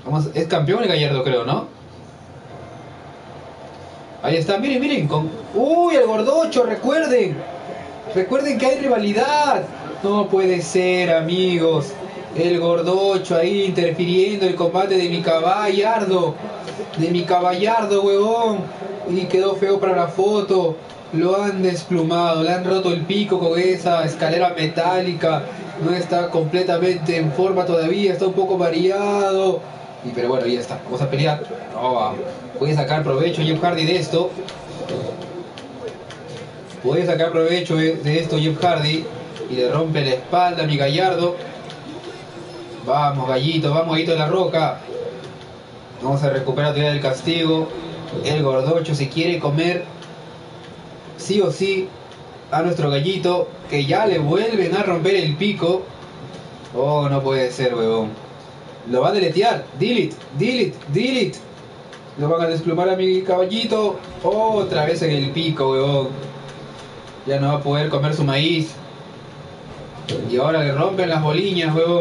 Vamos, es campeón el Gallardo, creo, ¿no? Ahí está, miren, miren. ¡Uy, el Gordocho! Recuerden. Recuerden que hay rivalidad. No puede ser, amigos. El Gordocho ahí interfiriendo el combate de mi caballardo. De mi caballardo, huevón. Y quedó feo para la foto. Lo han desplumado, le han roto el pico con esa escalera metálica. No está completamente en forma todavía, está un poco variado. Pero bueno, ya está, vamos a pelear. Oh, puede sacar provecho Jeff Hardy de esto. Puede sacar provecho de esto Jeff Hardy. Y le rompe la espalda a mi Gallardo. Vamos, Gallito de la Roca. Vamos a recuperar todavía el castigo. El Gordocho se quiere comer sí o sí a nuestro Gallito, que ya le vuelven a romper el pico. Oh, no puede ser, huevón. Lo va a deletear. Delete, delete, delete. Lo van a desplumar a mi caballito. Otra vez en el pico, huevón. Ya no va a poder comer su maíz. Y ahora le rompen las boliñas, huevón.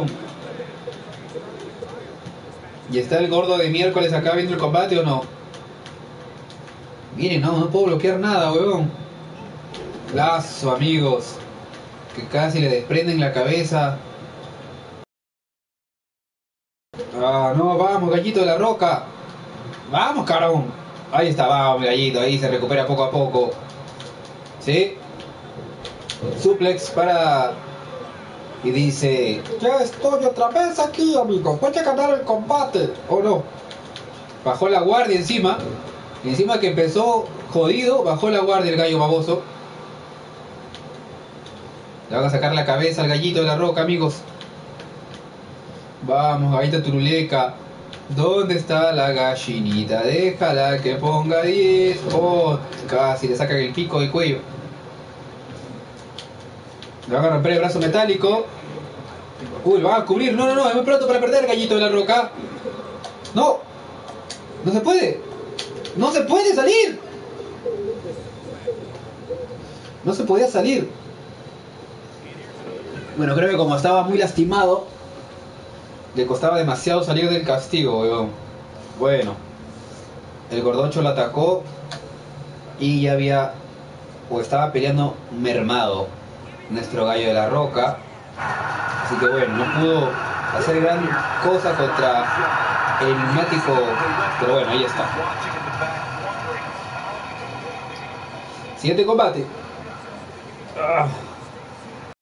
¿Y está el gordo de miércoles acá viendo el combate o no? Miren, no puedo bloquear nada, huevón. Lazo, amigos. Que casi le desprenden la cabeza. Ah, no, vamos, Gallito de la Roca. Vamos, carón. Ahí está, vamos, Gallito. Ahí se recupera poco a poco. ¿Sí? Suplex para... Y dice... Ya estoy otra vez aquí, amigos. Voy a ganar el combate. ¿O no? Bajó la guardia encima. Y encima que empezó jodido, bajó la guardia el gallo baboso. Le van a sacar la cabeza al Gallito de la Roca, amigos. Vamos, gallita turuleca. ¿Dónde está la gallinita? Déjala que ponga 10. Oh, casi le sacan el pico del cuello. Le van a romper el brazo metálico. Uy, lo van a cubrir. No, es muy pronto para perder, Gallito de la Roca. No. No se puede. No se puede salir. No se podía salir. Bueno, creo que como estaba muy lastimado, le costaba demasiado salir del castigo, weón. Bueno, el Gordocho lo atacó y ya había, o estaba peleando mermado nuestro Gallo de la Roca. Así que bueno, no pudo hacer gran cosa contra el enigmático, pero bueno, ahí está. Siguiente combate.